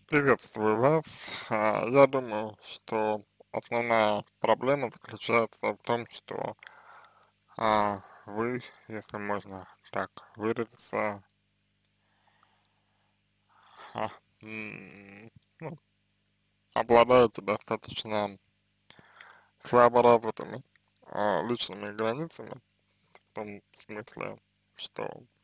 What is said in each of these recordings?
Приветствую вас. Я думаю, что основная проблема заключается в том, что вы, если можно так выразиться, а, м, ну, обладаете достаточно слабо развитыми личными границами, в том смысле, что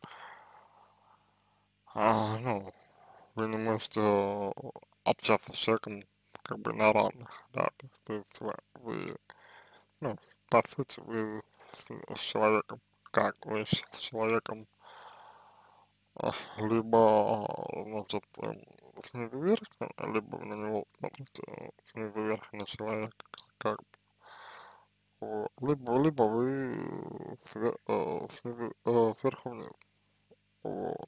ну, вы не можете общаться с человеком как бы на равных, да, то есть вы ну, по сути, вы с человеком, как вы с человеком, либо, значит, снизу вверх, либо вы на него смотрите снизу вверх на человека, как бы, вот, либо вы сверху вниз, вот,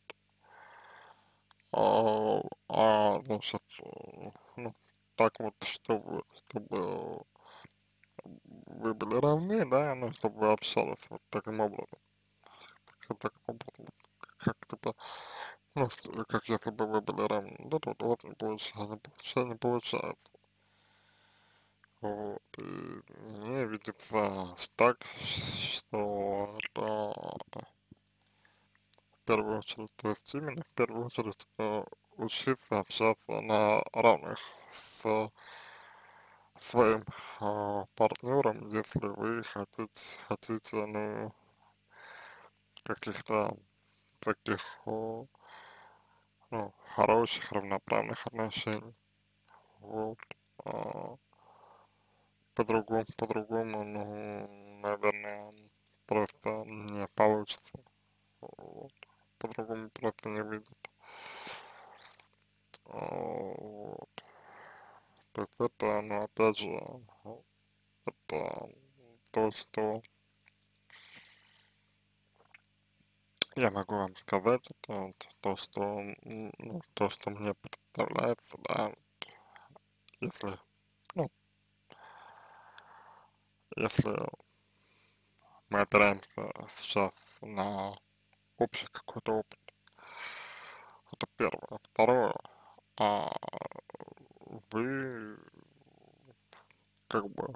значит, ну, так вот, чтобы вы были равны, да, ну, чтобы вы общались вот таким образом. Таким образом, как типа, ну, как если бы вы были равны. Да, вот не получается, не получается. Вот, и мне видится так, что это в первую очередь, то есть именно в первую очередь учиться общаться на равных с своим партнером, если вы хотите, ну, каких-то таких, ну, хороших, равноправных отношений. Вот. А, по-другому, ну, наверное, просто не получится. Вот. По-другому просто не выйдет. Вот. То есть это, ну, опять же, это то, что я могу вам сказать, это вот то, что, ну, то, что мне представляется, да, если, ну, если мы опираемся сейчас на общий какой-то опыт. Это первое. Второе, а, вы как бы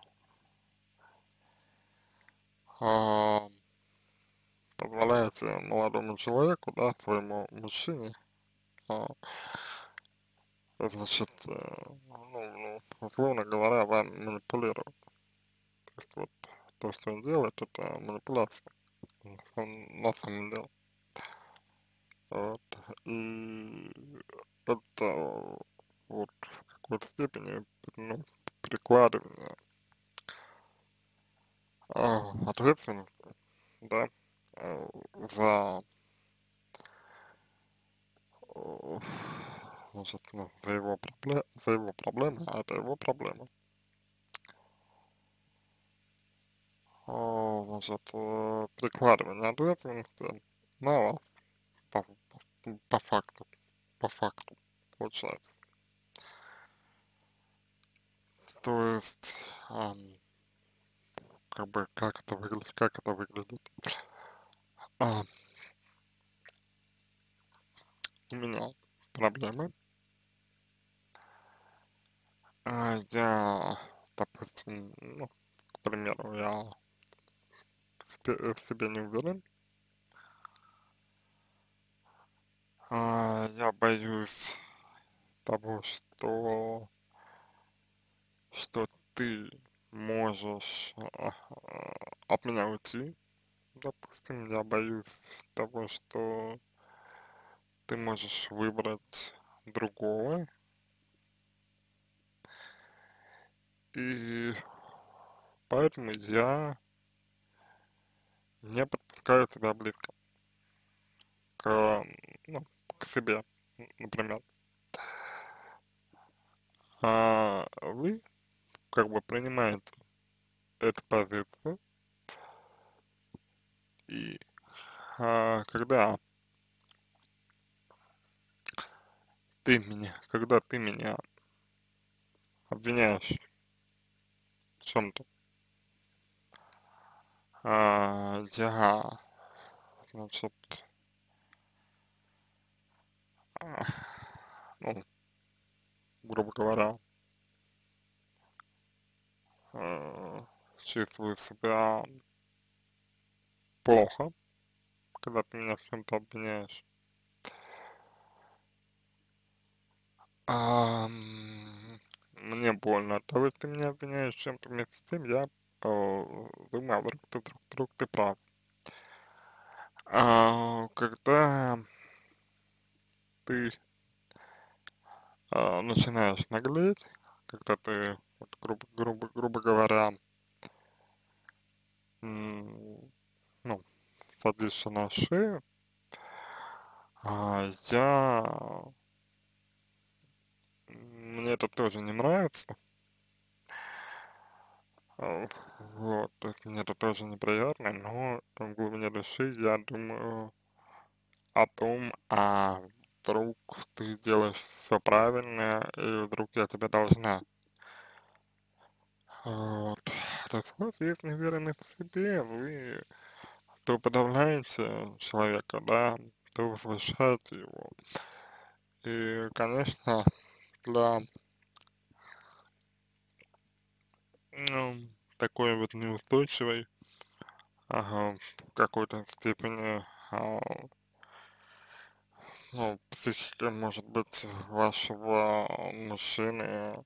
а, позволяете молодому человеку, да, своему мужчине, а, значит, условно говоря, вами манипулировать. То есть вот то, что он делает, это манипуляция на самом деле. Вот. И это вот в какой-то степени, ну, перекладывание ответственности, да, за, э, значит, ну, за его проблемы, а это его проблема. Значит, перекладывание ответственности на вас по, по факту, по факту, получается. То есть, как бы, как это выглядит. А, у меня проблемы, я, допустим, ну, к примеру, я в себе не уверен. Я боюсь того, что ты можешь от меня уйти. Допустим, я боюсь того, что ты можешь выбрать другого. И поэтому я не подпускаю тебя близко к, ну, к себе, например. Вы как бы принимаете эту позицию, и когда когда ты меня обвиняешь в чем-то, я, значит, а, ну, грубо говоря, э, чувствую себя плохо, когда ты меня в чем-то обвиняешь. Мне больно от того, что ты меня обвиняешь в чем-то, вместе с тем я думаю, а вдруг ты прав. Когда ты начинаешь наглеть, когда ты, вот, грубо говоря, м, ну, садишься на шею, я, мне это тоже не нравится, а, вот, то есть мне это тоже неприятно, но в глубине души я думаю о том, вдруг ты делаешь все правильно, и вдруг я тебе должна. Вот. То есть у вас есть неуверенность в себе, вы то подавляете человека, да, то возвышаете его. И, конечно, для, ну, такой вот неустойчивой, в какой-то степени, ну, психики, может быть, вашего мужчины,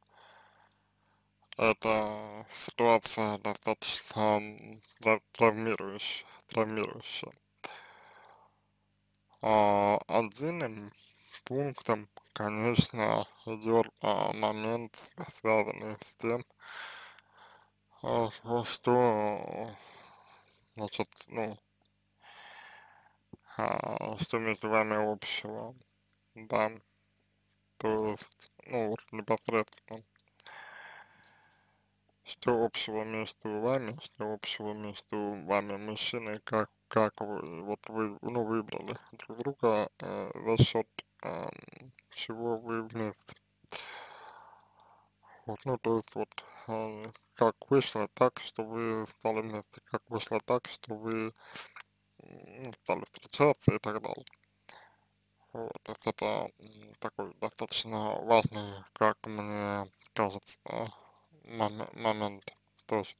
эта ситуация достаточно травмирующая. Отдельным пунктом, конечно, идет момент, связанный с тем, что, значит, ну, что между вами общего, да, то есть, ну, вот непосредственно, что общего между вами, что общего между вами мужчиной, как вы, вот вы, ну, выбрали друг друга, за счет чего вы вместе. Вот, ну, то есть вот, как вышло так, что вы стали вместе, как вышло так, что вы стали встречаться и так далее. Вот, то есть это такой достаточно важный, как мне кажется, момент тоже.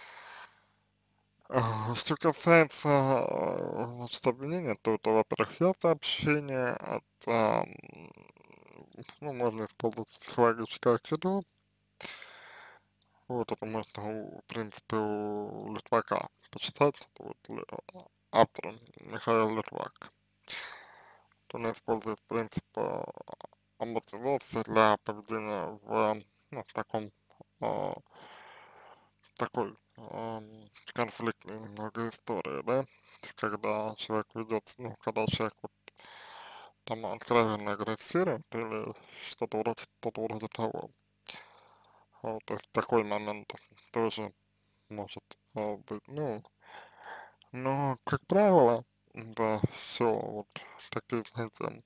Что касается, значит, обвинения, то это, во-первых, есть общение, это, ну, можно использовать психологическое кино, вот это можно, в принципе, у Литвака почитать, это вот автор Михаил Литвак. Он использует принцип амортизации для поведения ну, в а, такой конфликтной немного истории, да, когда человек ведет, ну, когда человек вот там откровенно агрессирует или что-то вроде того. Вот, то есть такой момент тоже может быть, ну, но, как правило, да, все вот такие, знаете,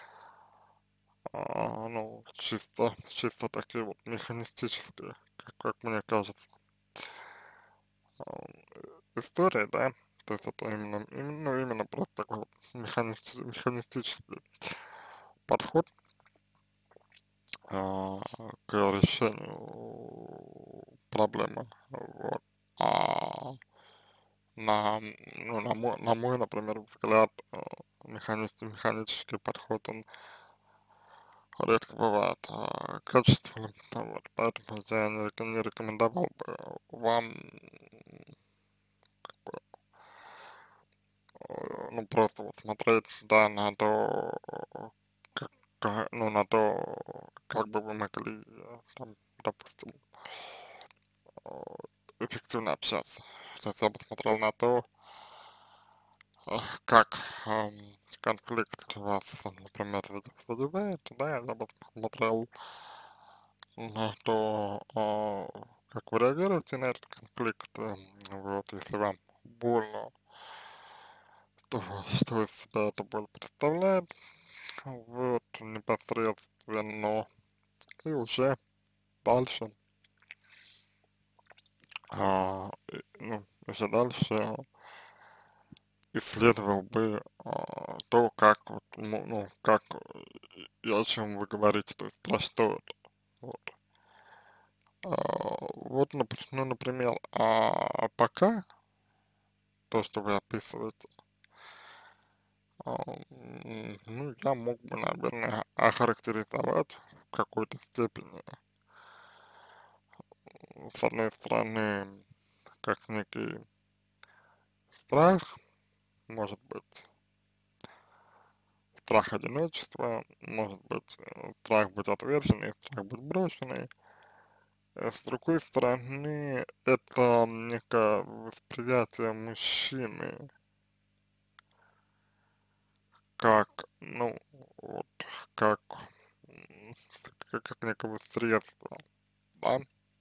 ну, чисто такие вот механистические, как мне кажется, истории, да, то есть это ну, именно просто такой вот механистический подход а, к решению проблемы, вот. А на мой, например, взгляд, механический подход, он редко бывает качественным, вот, поэтому я не рекомендовал бы вам, ну, просто вот смотреть, да, на то, как, ну, на то, как бы вы могли, там, допустим, э, эффективно общаться. То есть я бы смотрел на то, как конфликт вас, например, задевает, да, я бы смотрел на то, как вы реагируете на этот конфликт, вот, если вам больно, то что из себя это боль представляет, вот, непосредственно, и уже дальше, ну, уже дальше исследовал бы то, как вот, ну, как и о чем вы говорите, то есть про что это. Вот, ну, например, пока то, что вы описываете, ну, я мог бы, наверное, охарактеризовать в какой-то степени, с одной стороны, как некий страх, может быть, страх одиночества, может быть, страх быть отверженной, страх быть брошенной. С другой стороны, это некое восприятие мужчины как, ну, вот, как, м, как некого средства, да,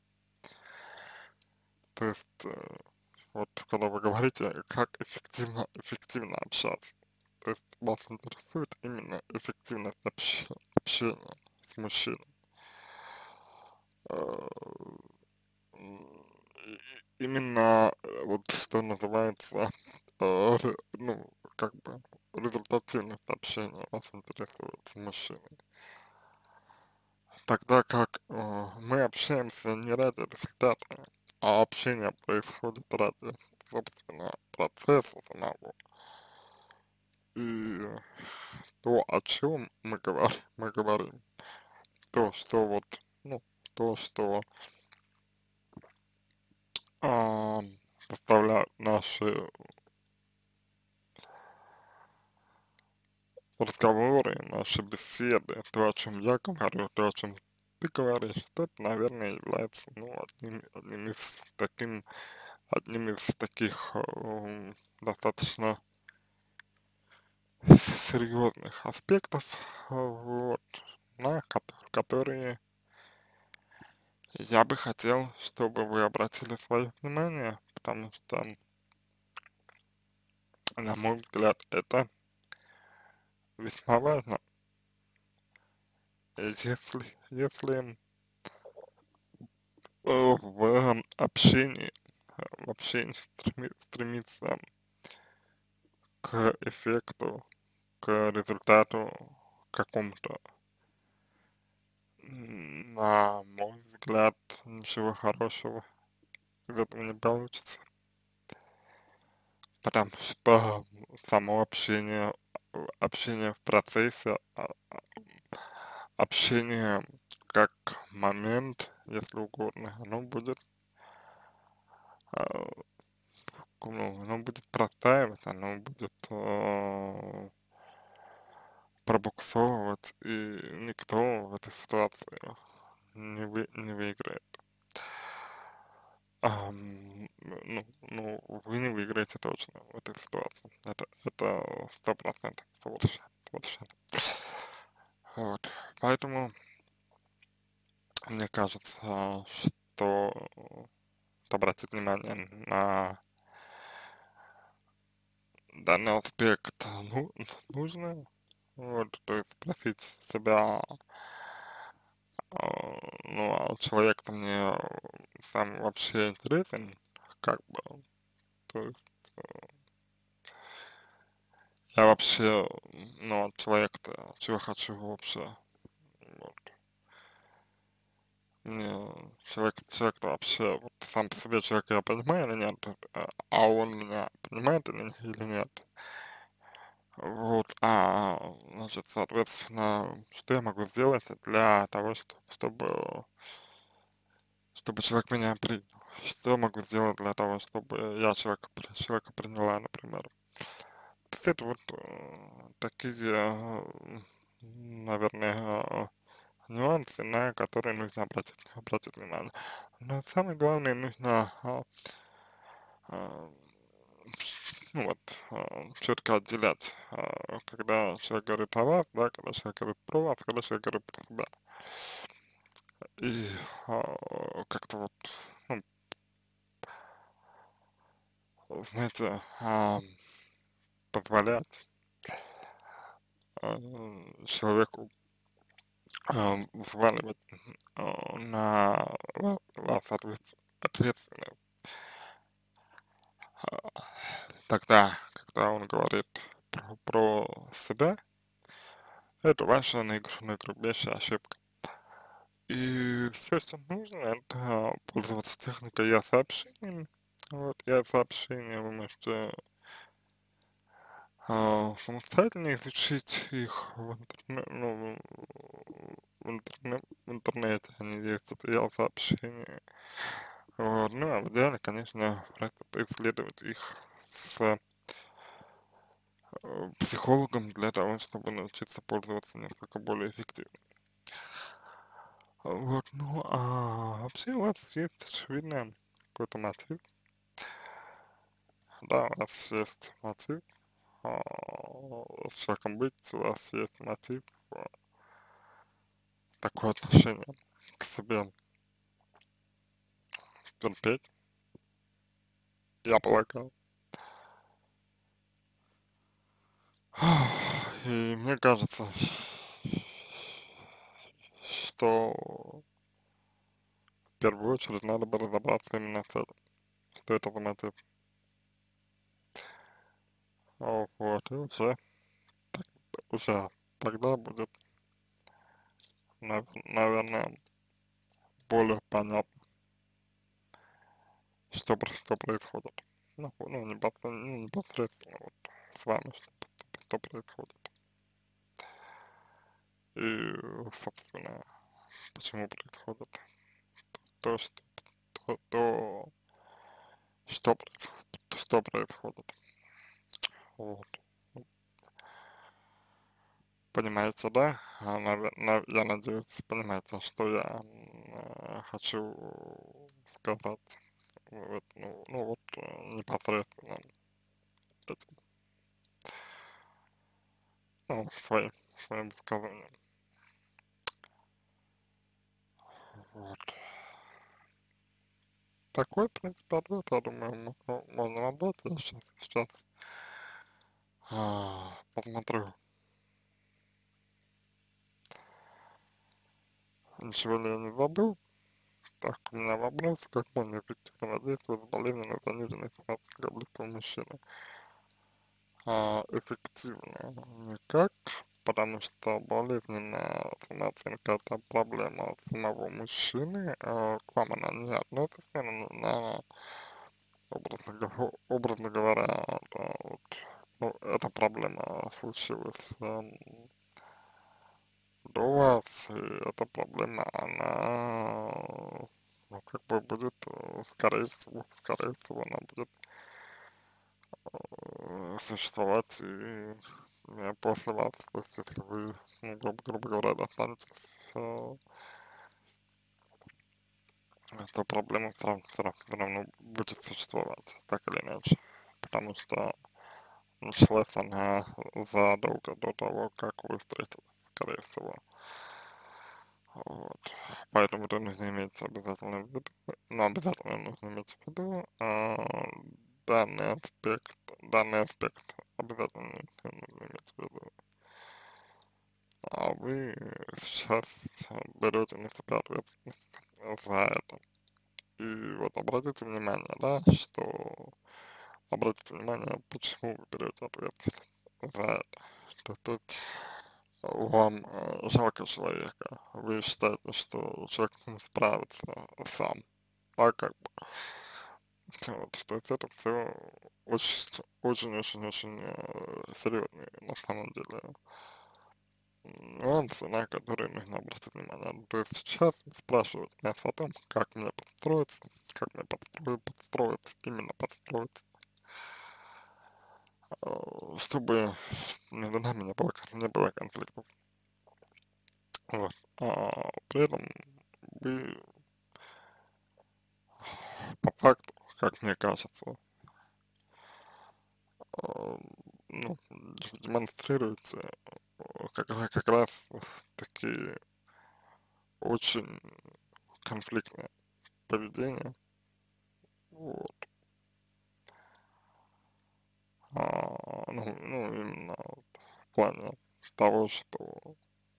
то есть, вот, когда вы говорите, как эффективно общаться, то есть вас интересует именно эффективность общения с мужчиной. Э, именно, вот, что называется, ну, как бы, результативность общения вас интересует с мужчиной. Тогда как мы общаемся не ради результата, а общение происходит ради, собственно, процесса самого. И то, о чем мы говорим, то, что вот, ну, то, что а, составляют наши разговоры, наши беседы, то, о чем я говорю, то, о чем ты говоришь, это, наверное, является, ну, одним из таких достаточно серьезных аспектов, вот, на которые я бы хотел, чтобы вы обратили свое внимание, потому что, на мой взгляд, это весьма важно. Если в общении, в общении стремиться к эффекту, к результату какому-то, на мой взгляд, ничего хорошего из этого не получится, потому что само общение в процессе, общение как момент, если угодно, а, оно будет простаивать, оно будет пробуксовывать, и никто в этой ситуации не выиграет. Ну, вы не выиграете точно в этой ситуации. Это 100%, совершенно. Вот. Поэтому мне кажется, что обратить внимание на данный аспект, нужно. Вот, то есть спросить себя, ну, а человек-то мне сам вообще интересен, как бы, то есть я вообще, ну, от человека-то чего хочу вообще, вот. Мне человек-то вообще, вот сам по себе человека я понимаю или нет, а он меня понимает или нет. Вот, значит, соответственно, что я могу сделать для того, чтобы человек меня принял? Что я могу сделать для того, чтобы я человека приняла, например? То есть это вот такие, наверное, нюансы, на которые нужно обратить внимание. Но самое главное, нужно а, ну вот, четко отделять, когда человек говорит о вас, да, когда человек говорит про вас, когда человек говорит про себя. И как-то вот, ну, знаете, позволять человеку взваливать на вас ответственность тогда, когда он говорит про себя, это ваша наигрубейшая ошибка. И все, что нужно, это пользоваться техникой я-сообщений. Вот, я-сообщения вы можете самостоятельно изучить их в интернете, ну, в интернете они есть, это я-сообщения. Вот, ну, а в идеале, конечно, просто поисследовать их с психологом для того, чтобы научиться пользоваться несколько более эффективно. Вот, ну, а вообще у вас есть, очевидно, какой-то мотив, да, у вас есть мотив, в всяком быть, у вас есть мотив, такое отношение к себе терпеть, я полагаю. И мне кажется, что в первую очередь надо бы разобраться именно с этим, что это за мотив. Вот, и уже тогда будет, наверное, более понятно, что происходит. Ну, непосредственно вот с вами, что происходит. И, собственно, почему происходит то, то, что происходит. Вот. Понимаете, да? Я надеюсь, понимаете, что я хочу сказать. Вот, ну вот непосредственно этим, ну, своим высказыванием. Вот. Такой, в принципе, ответ, я думаю, можно дать. Я сейчас посмотрю, ничего ли я не забыл. Так, у меня вопрос, как можно эффективно воздействовать с болезненной заниженной соматикой близкого мужчины? Эффективно никак, потому что болезненная самооценка — это проблема самого мужчины, к вам она не относится, образно говоря, да, вот, ну, эта проблема случилась до вас, и эта проблема, она, ну, как бы будет, скорее всего, она будет существовать и после вас, то есть если вы, ну, грубо говоря, достанетесь, э, то проблема все равно будет существовать, так или иначе, потому что началась она задолго до того, как вы встретились, скорее всего. Вот. Поэтому это нужно иметь обязательно в виду, но обязательно нужно иметь в виду данный аспект обязательно нужно иметь в виду. А вы сейчас берете на себя ответственность за это. И вот обратите внимание, да, что обратите внимание, почему вы берете ответственность за это. Что тут вам жалко человека, вы считаете, что человек не справится сам, да, как бы, вот, то есть это все очень-очень-очень серьезные, на самом деле, нюансы, на которые нужно обратить внимание. Ну, то есть сейчас спрашивают меня о том, как мне подстроиться, как мне подстроиться, именно подстроиться, чтобы между нами не было конфликтов. Вот. При этом вы по факту, как мне кажется, а, ну, демонстрируете как раз такие очень конфликтное поведение, вот, ну, именно вот в плане того, что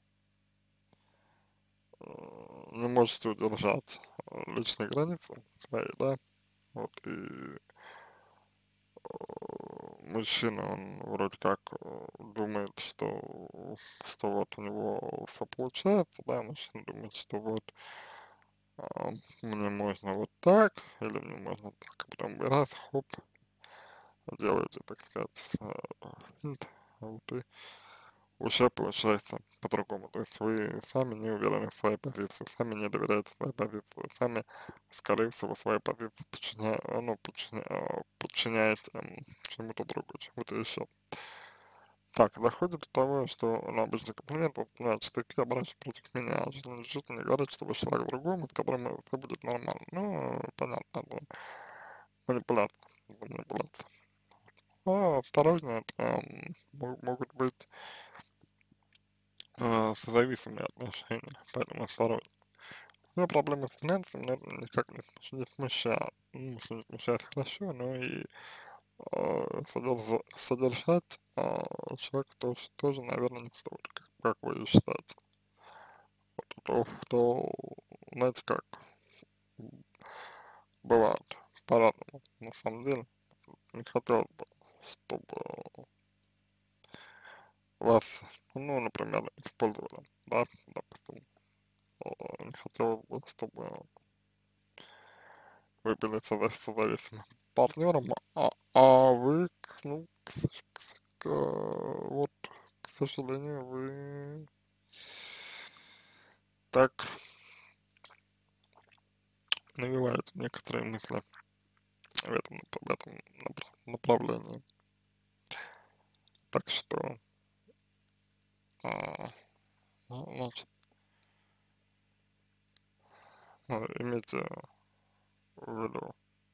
не можете удержать личные границы свои, да, вот, и мужчина, он вроде как думает, что вот у него все получается, да, мужчина думает, что вот мне можно вот так, или мне можно так, а потом раз, хоп, делаете, так сказать, финт, вот, и уже получается по-другому. То есть вы сами не уверены в своей позиции, сами не доверяете своей позиции, сами, скорее всего, своей позиции подчиняете чему-то другому, чему-то еще. Так, доходит до того, что на обычный комплимент, вот, значит, ты обращаешься против меня, что-то не говорит, что вы человек другому, с которым все будет нормально. Ну, понятно, это манипуляция, это манипуляция. А осторожно, это могут быть созависимые отношения, поэтому осторожно. Ну, проблемы с финансами, но это никак не смущает. Ну, что не смущает хорошо, но и содержать человека тоже, наверное, не стоит, как вы считаете. Вот, знаете как, бывает по-разному, на самом деле. Не хотелось бы, чтобы вас, ну, например, использовали, да, допустим. Не хотелось бы, чтобы вы были созависимым партнером, вы, ну, вот, к сожалению, вы так навеваете некоторые мысли в этом направлении. Так что, а, значит, имейте в виду,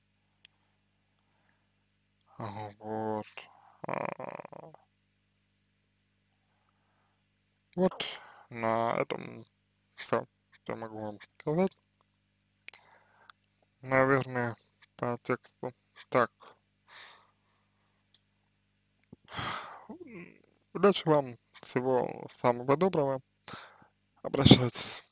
вот, а, вот, на этом все, что я могу вам сказать, наверное, по тексту. Так, удачи вам, всего самого доброго, обращайтесь.